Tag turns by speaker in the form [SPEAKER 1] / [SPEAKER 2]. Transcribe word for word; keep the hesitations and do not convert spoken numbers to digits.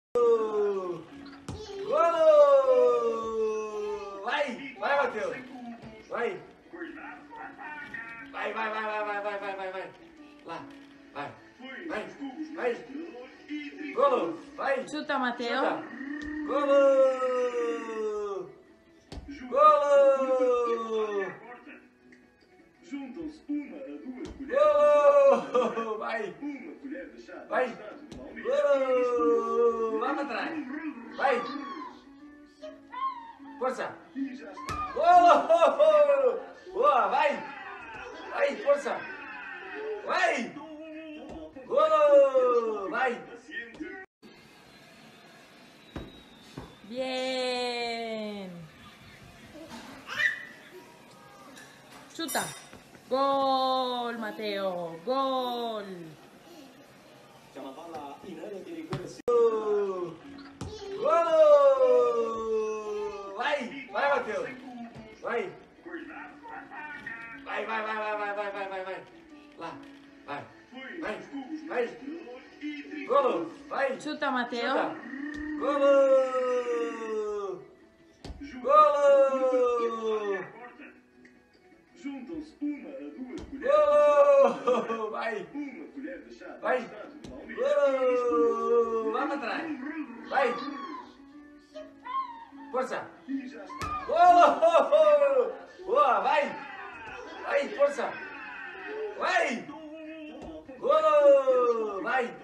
[SPEAKER 1] Golo! Vai! Vai, Matheus! Vai! Vai, vai, vai, vai, vai, vai, vai, vai, vai! Lá! Vai! Vai! Vai! Golo! Vai!
[SPEAKER 2] Chuta, Matheus!
[SPEAKER 1] Chuta. Golo! Golo!
[SPEAKER 3] Juntam-se uma a duas colheres.
[SPEAKER 1] Golo! Vai!
[SPEAKER 3] Uma colher de chá.
[SPEAKER 1] Vai! Golo! Lá para trás! Vai! Força!
[SPEAKER 3] E já está.
[SPEAKER 1] Golo! Boa! Vai! Vai! Força! Vai! Golo! Vai!
[SPEAKER 2] Bien. Chuta. Gol, Matteo. Gol.
[SPEAKER 4] C'è una palla inedita di corsi.
[SPEAKER 1] Golo! Vai! Vai, Matheus! Vai! Vai, vai, vai, vai, vai, vai, vai, vai, vai! Lá! Vai! Vai! Vai! Golo! Vai!
[SPEAKER 2] Chuta, Matteo.
[SPEAKER 1] Chuta. Golo! Golo!
[SPEAKER 3] Juntam-se uma a duas colheres.
[SPEAKER 1] Golo! Vai!
[SPEAKER 3] Uma colher de chá.
[SPEAKER 1] Vai! Golo! Lá para trás! Vai! Força!
[SPEAKER 3] E já está.
[SPEAKER 1] Golo! Boa! Vai! Vai! Força! Vai! Golo! Vai!